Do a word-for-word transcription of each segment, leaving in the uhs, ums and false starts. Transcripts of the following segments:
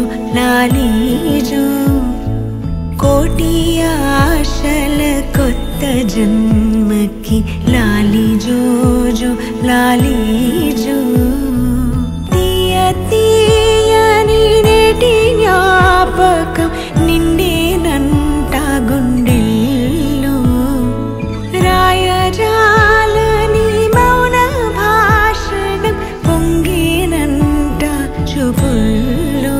లాలి జో కోటి ఆశల కొత్త జన్మకి లాలి జో జో లాలి జో తీయ తీయని నేటి జ్ఞాపకం నిండేనంట గుండెల్లో రాయజాలని మౌన భాషణం పొంగేనంట చూపుల్లో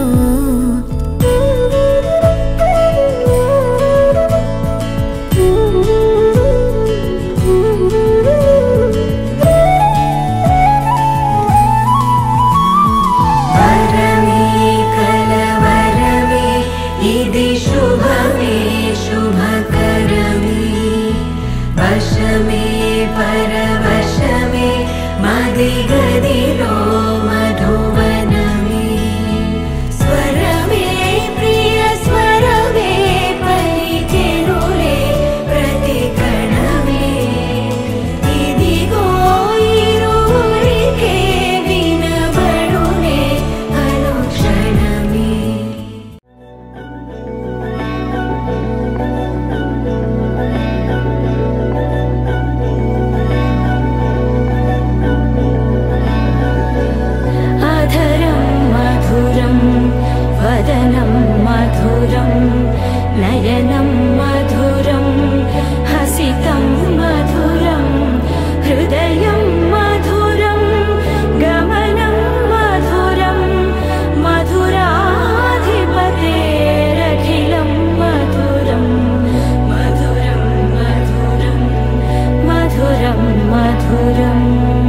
परवशमे मदिगदिलो मधुवनमे स्वरमे प्रिय स्वरमे पलिकेनुले प्रतिकणमे इदिगो इरुरिके विनबडुने अनुक्षणमे वदनं मधुरं नयनं मधुरं हसितं मधुरं हृदयं मधुरं गमनं मधुरं मधुराधिपतेरखिलं मधुरं मधुरं मधुरं मधुरं मधुरम्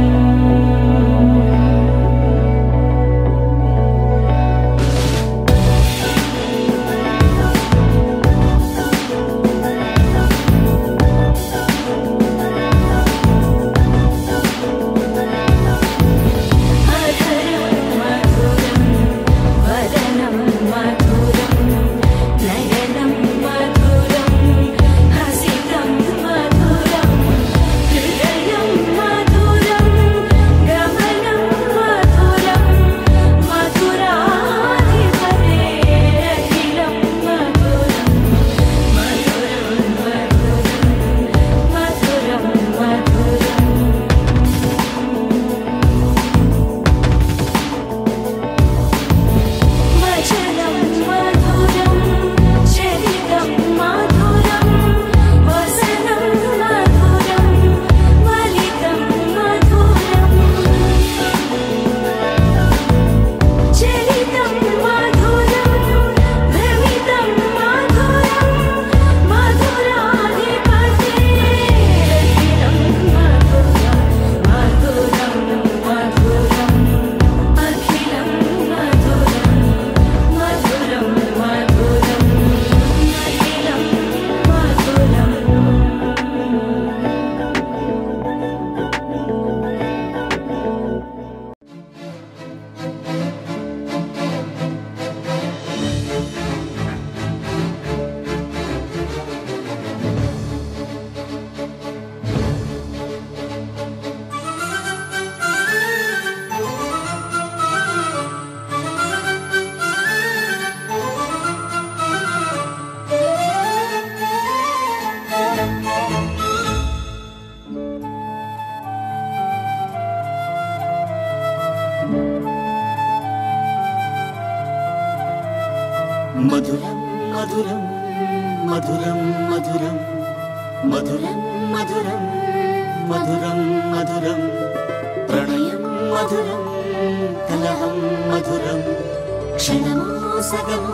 मधुरं मधुरं मधुरं मधुरं मधुरं मधुरं मधुरं मधुरं प्रणयं मधुरं कलहं मधुरं क्षणमो सगमो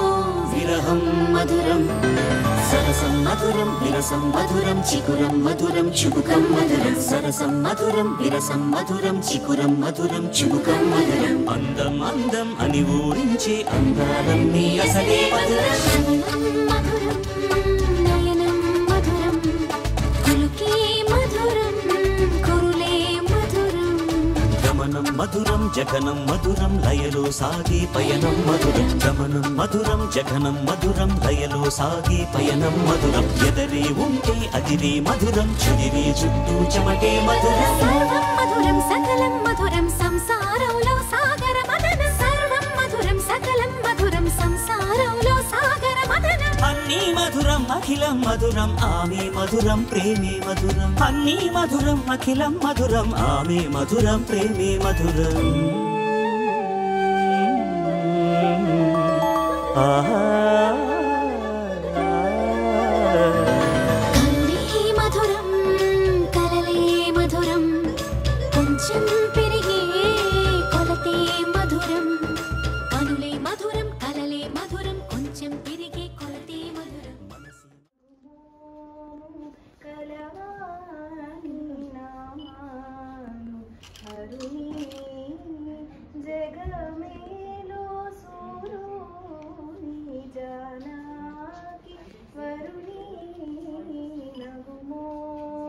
विरहं मधुरं सरसं मधुरं विरसं मधुरं चिकुरं मधुरं चुबुकं मधुरं सरसं मधुरं विरसं मधुरं चिकुरं मधुरं चुबुकं मधुरं అందం అందం అని ఊరించే అందాలన్నీ అసలే మధురం మధురం నయనం మధురం కులుకే మధురం కురులే మధురం గమనం మధురం జగనం మధురం లయలో సాగే పయనం మధురం గమనం మధురం జగనం మధురం లయలో సాగే పయనం మధురం ఎదరే ఉంటే అదిరే మధురం చుదిరే చుట్టూ చెమటే మధురం సర్వం మధురం సకలం మధురం సంసారంలో సాగర మదన సర్వం మధురం సకలం మధురం అన్నీ మధురం అఖిలం మధురం ఆమె మధురం ప్రేమే మధురం అన్నీ మధురం అఖిలం మధురం ఆమె మధురం ప్రేమే మధురం ఆహా మధురం కలలే మధురం కొంచెం పెరిగే కొలతే మధురం కనులే మధురం కలలే మధురం కొంచెం పెరిగే కొలతే మధురం కలవాని నామాను హరుని జగమేలో సూరుని జానాకి వరుని నగుమో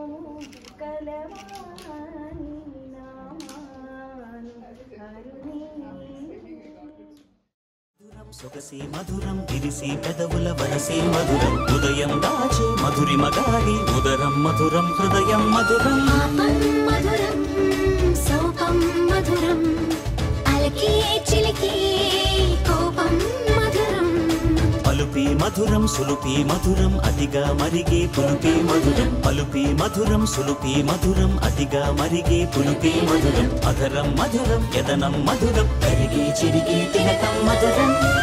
కలవాని నామాను హరుని సొగసే మధురం విరిసి పెదవుల వరసే మధురం ఉదయం దాచే మధురిమ గాలి ఉదరం మధురం హృదయం మధురం పాపం మధురం సోపం మధురం అలకే చిలికే కోపం మధురం పలుపే మధురం సులుపే మధురం అతిగా మరిగే పులుపే మధురం పలుపే మధురం సులుపే మధురం అతిగా మరిగే పులుపే మధురం అధరం మధురం యదనం మధురం కరిగే చిరిగే తిలకం మధురం